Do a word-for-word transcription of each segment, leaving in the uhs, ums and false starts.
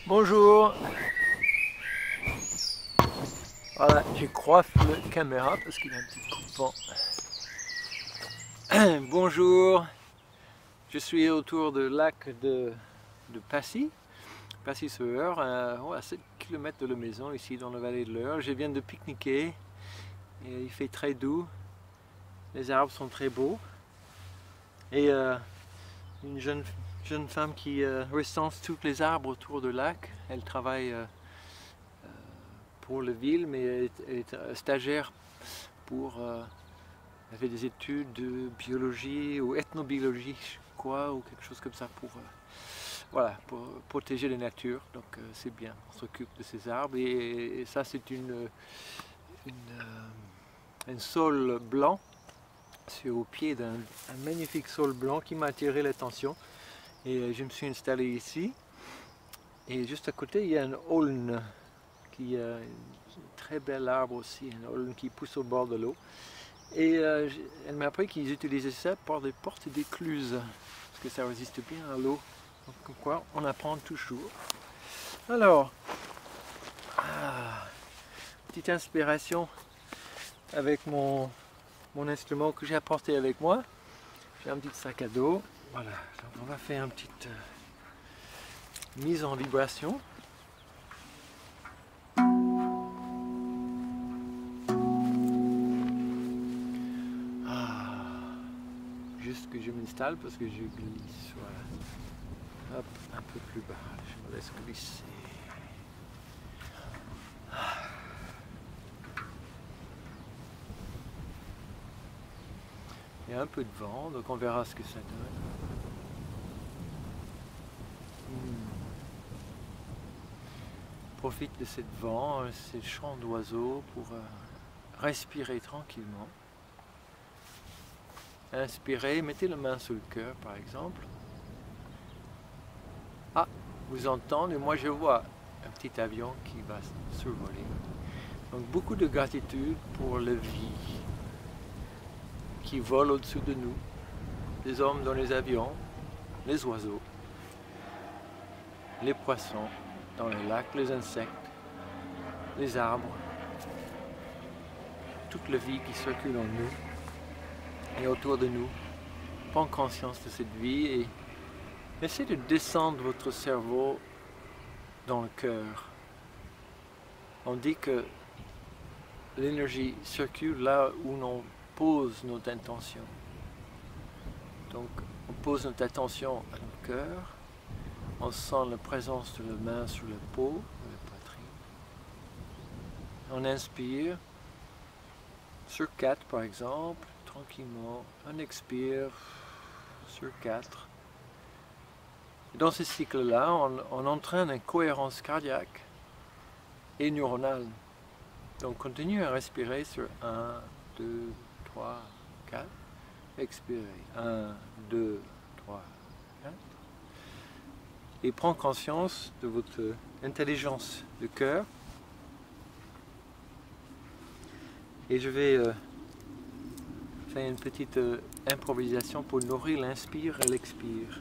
Bonjour. Voilà, je coiffe la caméra parce qu'il y a un petit coup de vent. Bonjour. Je suis autour du lac de, de Passy, Passy-sur-Eure, à sept kilomètres de la maison, ici dans la vallée de l'Eure. Je viens de pique-niquer et il fait très doux. Les arbres sont très beaux. Et euh, une jeune, jeune femme qui euh, recense tous les arbres autour du lac. Elle travaille euh, pour la ville, mais elle est, elle est stagiaire pour... Euh, elle fait des études de biologie ou ethnobiologie, je crois, ou quelque chose comme ça pour, euh, voilà, pour protéger la nature. Donc euh, c'est bien, on s'occupe de ces arbres. Et, et ça c'est une, une, euh, un sol blanc. C'est au pied d'un magnifique sol blanc qui m'a attiré l'attention. Et euh, je me suis installé ici. Et juste à côté, il y a un aulne, qui est un très bel arbre aussi, un aulne qui pousse au bord de l'eau. Et euh, elle m'a appris qu'ils utilisaient ça pour des portes d'écluses, parce que ça résiste bien à l'eau. Donc comme quoi, on apprend toujours. Alors, ah, petite inspiration avec mon, mon instrument que j'ai apporté avec moi. J'ai un petit sac à dos. Voilà, donc on va faire une petite euh, mise en vibration. Juste que je m'installe parce que je glisse, voilà. Hop, un peu plus bas, je me laisse glisser. Il y a un peu de vent, donc on verra ce que ça donne. Hmm. Profite de ce vent, ces chants d'oiseaux pour euh, respirer tranquillement. Inspirez, mettez la main sur le cœur par exemple. Ah, vous entendez, moi je vois un petit avion qui va survoler. Donc beaucoup de gratitude pour la vie qui vole au-dessus de nous, les hommes dans les avions, les oiseaux, les poissons dans les lacs, les insectes, les arbres, toute la vie qui circule en nous et autour de nous. Prends conscience de cette vie et essayez de descendre votre cerveau dans le cœur. On dit que l'énergie circule là où l'on pose notre intention. Donc on pose notre attention à notre cœur, on sent la présence de la main sur la peau, la poitrine. On inspire sur quatre par exemple, tranquillement. On expire sur quatre. Dans ce cycle-là, on, on entraîne une cohérence cardiaque et neuronale. Donc continue à respirer sur un, deux, trois, quatre. Expirez. un, deux, trois, quatre. Et prends conscience de votre intelligence de cœur. Et je vais euh, faire une petite euh, improvisation pour nourrir l'inspire et l'expire.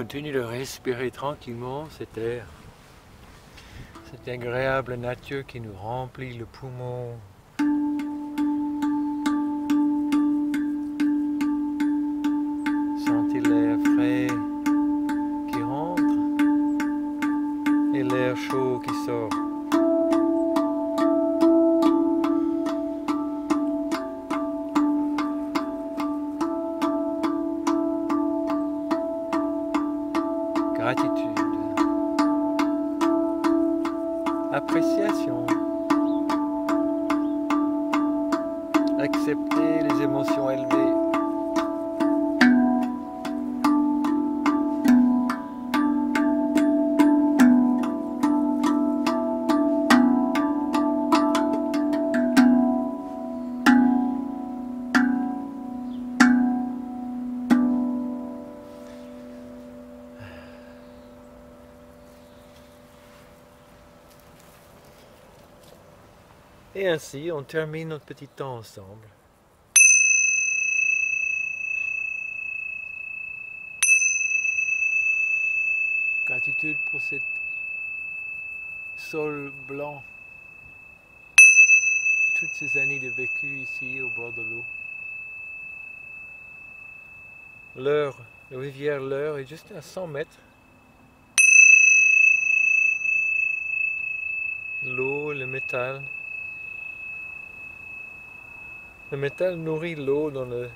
continue de respirer tranquillement cet air, cette agréable nature qui nous remplit le poumon. Sentez l'air frais qui rentre et l'air chaud qui sort. Gratitude, appréciation, accepter les émotions élevées. Et ainsi, on termine notre petit temps ensemble. Gratitude pour cet sol blanc. Toutes ces années de vécu ici au bord de l'eau. L'Eure, la rivière l'Eure est juste à cent mètres. L'eau, le métal. Le métal nourrit l'eau dans le,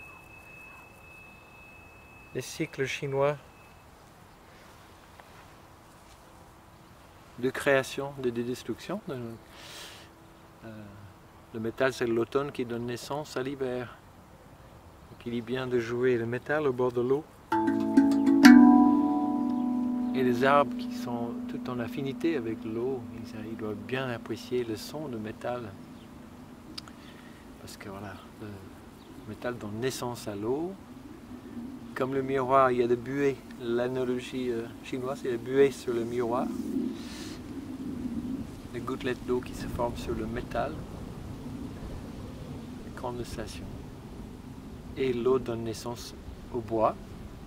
les cycles chinois de création, de destruction. Euh, le métal, c'est l'automne qui donne naissance à l'hiver. Il est bien de jouer le métal au bord de l'eau. Et les arbres qui sont tout en affinité avec l'eau, ils, ils doivent bien apprécier le son du métal. Parce que voilà, le métal donne naissance à l'eau. Comme le miroir, il y a des buées. L'analogie euh, chinoise, c'est des buées sur le miroir. Les gouttelettes d'eau qui se forment sur le métal. La condensation. Et l'eau donne naissance au bois.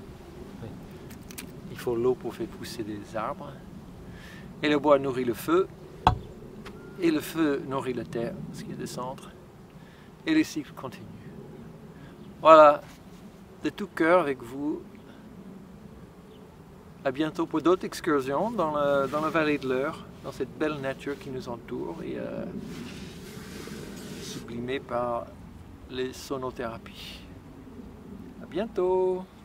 Il faut l'eau pour faire pousser des arbres. Et le bois nourrit le feu. Et le feu nourrit la terre, ce qui est le centre. Et le cycle continue. Voilà, de tout cœur avec vous. À bientôt pour d'autres excursions dans la, dans la vallée de l'Eure, dans cette belle nature qui nous entoure et euh, sublimée par les sonothérapies. À bientôt!